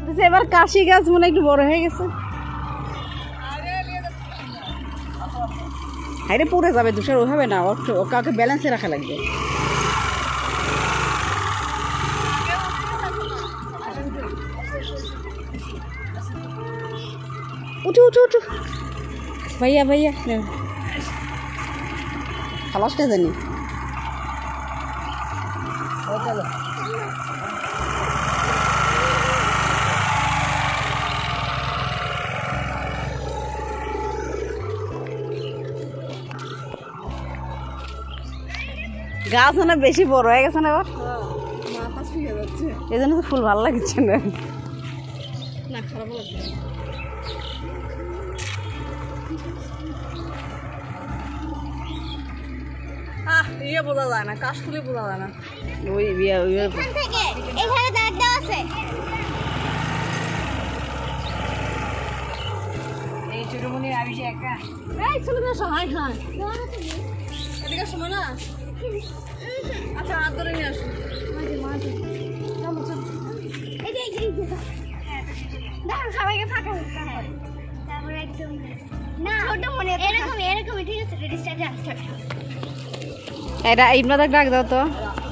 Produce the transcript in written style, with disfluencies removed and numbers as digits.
এবার কাশি গাছ মনে একটু বড় হয়ে গেছে। হাইরে পড়ে যাবে, দুষার ওভাবে না, কাউকে ব্যালেন্সে রাখা লাগবে। উঠু উঠু উঠু ভাইয়া ভাইয়া খালাসটা জানি। গাছ না বেশি বড় হয়ে গেছে না, এবার এই জন্য তো ফুল ভালো লাগছে না। খারাপ লাগছে। ইয়ে বোঝা যায় না, কাশফুলি বোঝা যায় না। ওই এখানে দাগ দেওয়া আছে। এই ছোটমণি আবিষে একা। এই ছোট না সহায় খান। এদিকে শোনো না। আচ্ছা হাত ধরে নিয়ে আসো। মাঝে চলো চলো। এই যে দেখো সবাইকে ফাঁকা তারপরে একদম না ছোটমণি এরকমই ঠিক আছে। Ready start. এটা ইমরান ডাক দাও তো।